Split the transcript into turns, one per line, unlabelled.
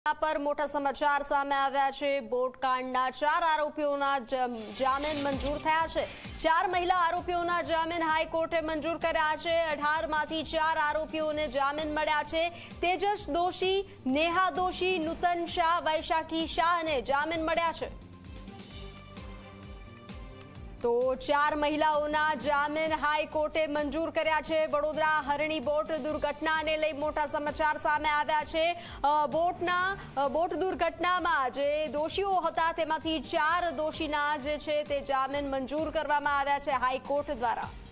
પર મોટા સમાચાર સામે આવ્યા છે। બોટકાંડના 4 આરોપીઓના જામીન મંજૂર થયા છે। 4 મહિલા આરોપીઓના જામીન હાઈકોર્ટે મંજૂર કર્યા છે। 18માંથી 4 આરોપીઓને જામીન મળ્યા છે। તેજસ દોશી, નેહા દોશી, નૂતન શાહ, વૈશાખી શાહને જામીન મળ્યા છે। તો 4 મહિલાઓના જામીન હાઈકોર્ટે મંજૂર કર્યા છે। વડોદરા હરણી બોટ દુર્ઘટનાને લઈ મોટા સમાચાર સામે આવ્યા છે। બોટ દુર્ઘટનામાં જે દોષીઓ હતા તેમાંથી 4 દોષીના જે છે તે જામીન મંજૂર કરવામાં આવ્યા છે હાઈકોર્ટ દ્વારા।